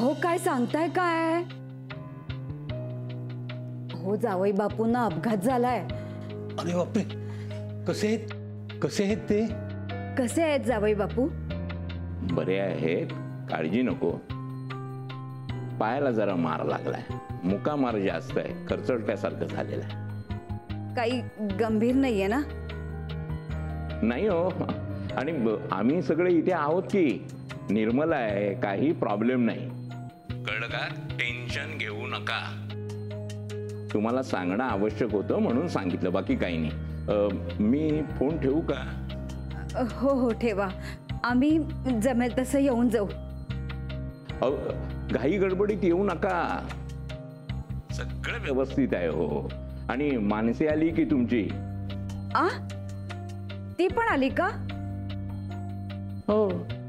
अहो काय सांगताय काय? हो जावई बापूंना अपघात झालाय. अरे बापरे, कसे आहेत ते? कसे आहेत जावई बापू? बरे आहेत, काळजी नको. पायाला जरा मार लागलाय, मुका मार जास्त आहे, खरचटल्यासारखं झालेलं आहे. काही गंभीर नाहीये ना? नाही हो, आणि आम्ही सगळे इथे आहोत की. निर्मल आहे, काही प्रॉब्लेम नाही. कळलं का? टेन्शन घेऊ नका. तुम्हाला सांगणं आवश्यक होतं म्हणून सांगितलं, बाकी काही नाही. मी फोन ठेवू का? हो हो ठेवा, आम्ही जमेल तसं येऊन जाऊ. घाई गडबडीत येऊ नका, सगळं व्यवस्थित आहे. हो, आणि मानसी आली की तुमची? आ ती पण आली का? हो,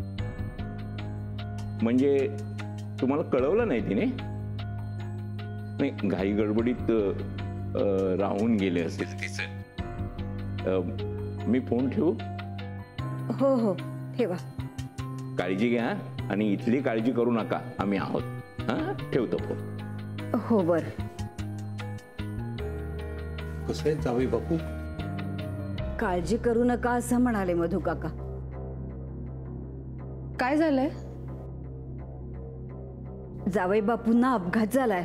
म्हणजे तुम्हाला कळवलं नाही तिने? नाही, घाई गडबडीत राहून गेले असेल तिचं. मी फोन ठेवू? हो हो ठेवा. काळजी घ्या आणि इथली काळजी करू नका, आम्ही आहोत. हा, ठेवतो फोन. हो बर. कसे आहेत जावई बापू? काळजी करू नका असं म्हणाले मधू काका. काय झालंय? जावई बापूंना अपघात झालाय.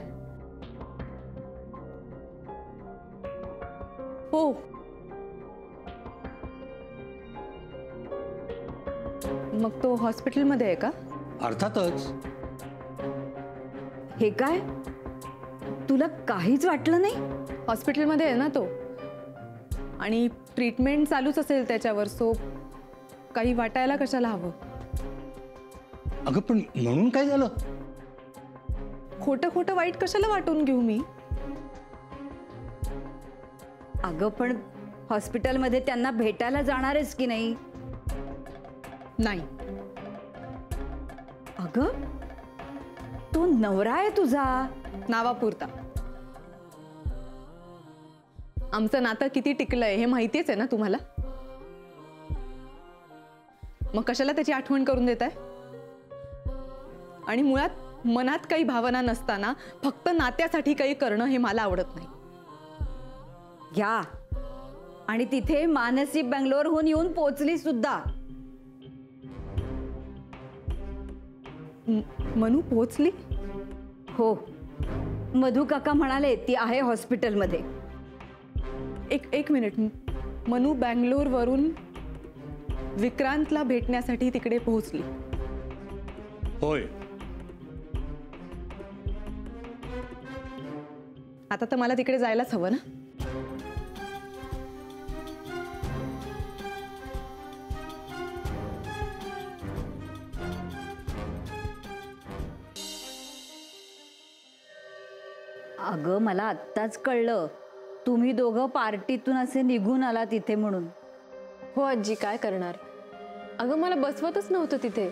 हो, मग तो हॉस्पिटलमध्ये आहे का? अर्थातच. हे काय, तुला काहीच वाटलं नाही? हॉस्पिटलमध्ये आहे ना तो, आणि ट्रीटमेंट चालूच असेल त्याच्यावर, सो काही वाटायला कशाला हवं? अगं पण म्हणून काय झालं? खोटं खोटं वाईट कशाला वाटून घेऊ मी? अगं पण हॉस्पिटलमध्ये त्यांना भेटायला जाणारच की नाही? नाही. अगं तो नवरा आहे तुझा. नावापुरता. आमचं नातं किती टिकलंय हे माहितीच आहे ना तुम्हाला. मग कशाला त्याची आठवण करून देताय? आणि मुळात मनात काही भावना नसताना फक्त नात्यासाठी काही करणं हे मला आवडत नाही. घ्या, आणि तिथे मानसी बंगलोरहून येऊन पोचली सुद्धा. मनू पोहोचली? हो, मधू काका म्हणाले ती आहे हॉस्पिटलमध्ये. एक मिनिट. मनू बँगलोर वरून विक्रांतला भेटण्यासाठी तिकडे पोहोचली? होय. आता तर मला तिकडे जायलाच हवं ना. अगं मला आत्ताच कळलं, तुम्ही दोघं पार्टीतून असे निघून आला तिथे म्हणून. हो आजी, काय करणार? अगं मला बसवतच नव्हतं तिथे.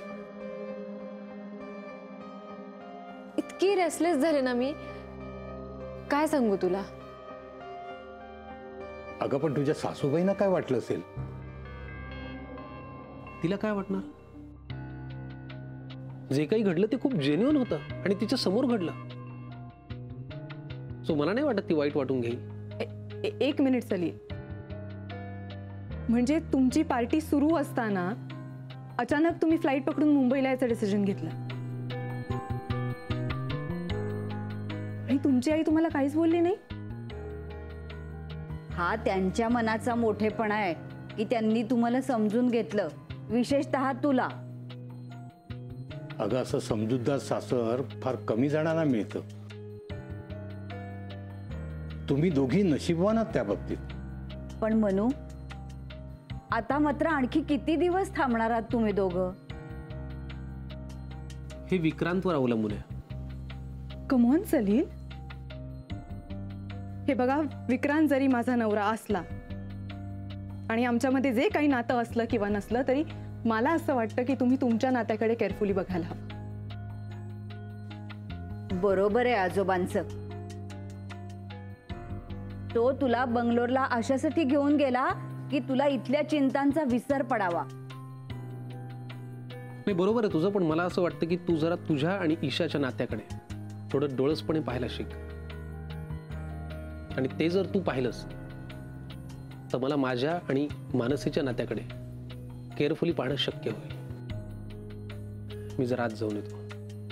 इतकी रेस्टलेस झाले ना मी, काय सांगू तुला. अगं पण तुझ्या सासूबाईंना काय वाटलं असेल? तिला काय वाटणार? जे काही घडलं ते खूप जेन्युइन होतं आणि तिच्या समोर घडलं. सो मला नाही वाटत ती वाईट वाटून घेईल. एक मिनिट सलील. म्हणजे तुमची पार्टी सुरू असताना अचानक तुम्ही फ्लाईट पकडून मुंबईला याचं डिसिजन घेतलं, आणि तुमची आई तुम्हाला काहीच बोलली नाही? हा त्यांच्या मनाचा मोठेपणा आहे की त्यांनी तुम्हाला समजून घेतलं, विशेषतः तुला. अगं असं समजूतदार सासर फार कमी जणांना मिळतं. तुम्ही दोघी नशीबवान आहात त्या बाबतीत. पण मनू, आता मात्र आणखी किती दिवस थांबणार आहात तुम्ही दोघं? हे विक्रांतवर अवलंबून आहे. Come on Salil. हे बघा, विक्रांत जरी माझा नवरा असला आणि आमच्यामध्ये जे काही नातं असलं किंवा नसलं, तरी मला असं वाटतं की तुम्ही तुमच्या नात्याकडे केअरफुली बघायला हवं. बरोबर आहे आजोबांचं. तो तुला बंगलोरला अशासाठी घेऊन गेला की तुला इथल्या चिंतांचा विसर पडावा. नाही बरोबर आहे तुझं, पण मला असं वाटतं की तू जरा तुझ्या आणि ईशाच्या नात्याकडे थोडं डोळसपणे पाहायला शिक. आणि ते जर तू पाहिलंस तर मला माझ्या आणि मानसीच्या नात्याकडे केअरफुली पाहणं शक्य होईल. मी जरा आज जाऊन येतो.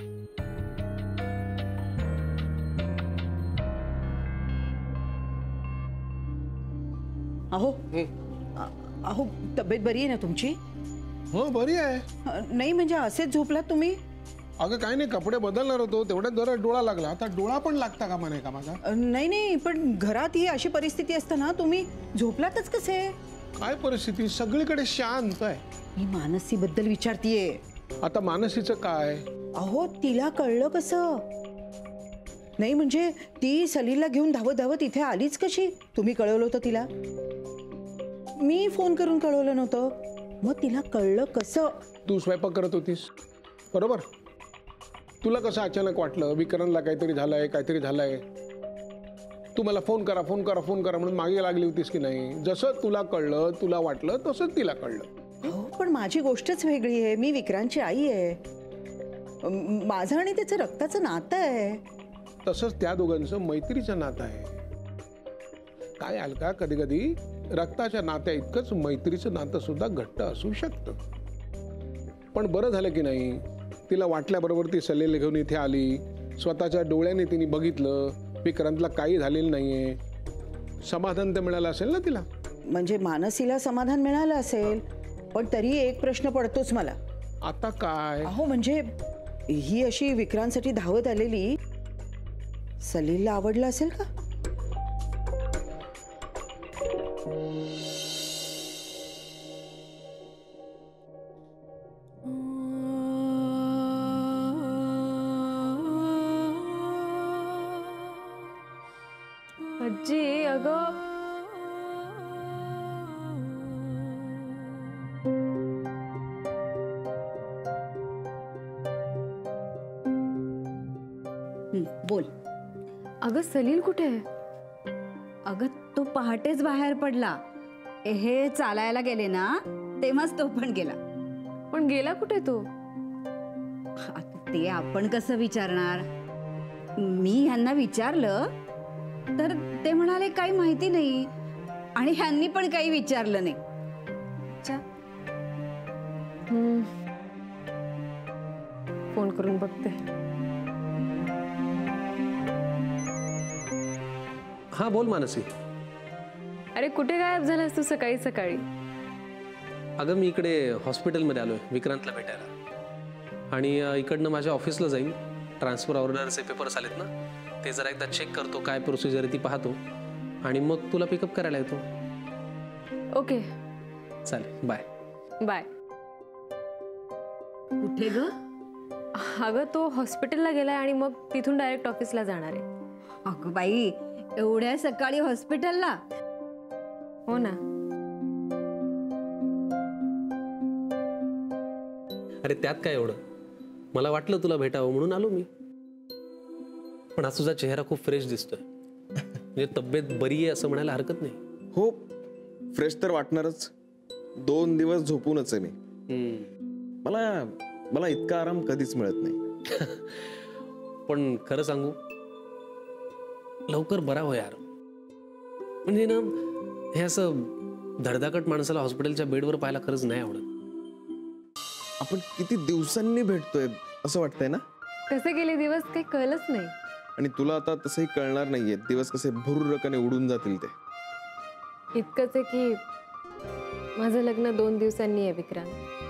अहो अहो तब्येत बरी आहे ना तुमची? हो बरी आहे. नाही म्हणजे असेच झोपलात तुम्ही? अगं काय नाही, कपडे बदलणार होतो तेवढ्यात जरा डोळा लागला. आता डोळा पण लागता का म्हणे का माझा? नाही नाही, पण घरात ही अशी परिस्थिती असताना तुम्ही झोपलातच कसे? काय परिस्थिती, सगळीकडे शांत आहे. मी मानसीबद्दल विचारतीये. आता मानसीचं काय? अहो तिला कळलं कसं? नाही म्हणजे ती सलीलला घेऊन धावत धावत इथे आलीच कशी? तुम्ही कळवलं होतं तिला? मी फोन करून कळवलं नव्हतं. मग तिला कळलं कसं? तू स्वयंपाक करत होतीस बरोबर. तुला कसं अचानक वाटलं विक्रांतला काहीतरी झालंय. तू मला फोन करा म्हणून मागे लागली होतीस की नाही? जसं तुला कळलं, तुला वाटलं तसंच तिला कळलं. हो पण माझी गोष्टच वेगळी आहे. मी विक्रांतची आई आहे. माझं आणि त्याचं रक्ताचं नातं आहे. तसंच त्या दोघांचं मैत्रीचं नातं आहे. काय अलका, कधी कधी रक्ताच्या नात्या इतकंच मैत्रीचं नातं सुद्धा घट्ट असू शकतं. पण बरं झालं की नाही, तिला वाटल्याबरोबर ती सलील घेऊन इथे आली. स्वतःच्या डोळ्याने तिने बघितलं विक्रांतला काही झालेलं नाहीये. समाधान तर मिळालं असेल ना तिला? म्हणजे मानसीला समाधान मिळालं असेल, पण तरी एक प्रश्न पडतोच मला. आता काय? अहो म्हणजे ही अशी विक्रांतसाठी धावत आलेली सलीलला आवडलं असेल का? आजी अगं बोल. अगं सलील कुठे आहे? अगं तो पहाटेच बाहेर पडला. हे चालायला गेले ना तेव्हाच तो पण गेला. पण गेला कुठे तो? आता ते आपण कसं विचारणार? मी ह्यांना विचारलं तर ते म्हणाले काही माहिती नाही आणि ह्यांनी पण काही विचारलं नाही. अच्छा. फोन करून बघते. हा बोल मानसी. अरे कुठे गायब झालास तू सकाळी सकाळी? अगं मी इकडे हॉस्पिटलमध्ये आलोय विक्रांतला भेटायला. आणि इकडनं माझ्या ऑफिसला जाईन. ट्रान्सफर ऑर्डरचे पेपर्स आलेत ना, ते जरा एकदा चेक करतो, काय प्रोसिजर आहे ती पाहतो आणि मग तुला पिकअप करायला येतो. ओके चालेल, बाय. बाय. कुठे ग? अगं तो हॉस्पिटलला गेलाय आणि मग तिथून डायरेक्ट ऑफिसला जाणार आहे. अगं बाई, एवढ्या सकाळी हॉस्पिटलला? हो ना. अरे त्यात काय एवढं, मला वाटलं तुला भेटावं म्हणून आलो मी. पण आज तुझा चेहरा खूप फ्रेश दिसतोय. म्हणजे तब्येत बरी आहे असं म्हणायला हरकत नाही. हो फ्रेश तर वाटणारच. 2 दिवस झोपूनच आहे मी. मला इतका आराम कधीच मिळत नाही. पण खरं सांगू, लवकर बरा हो यार. म्हणजे ना हे असं धडधाकट माणसाला हॉस्पिटलच्या बेडवर पाहायला खरंच नाही आवडत. आपण किती दिवसांनी भेटतोय असं वाटतंय ना. कसे गेले दिवस काही कळलंच नाही. आणि तुला आता तसंही कळणार नाहीये दिवस कसे भुर्रकने उडून जातील ते. इतकंच आहे की माझं लग्न 2 दिवसांनी आहे विक्रांत.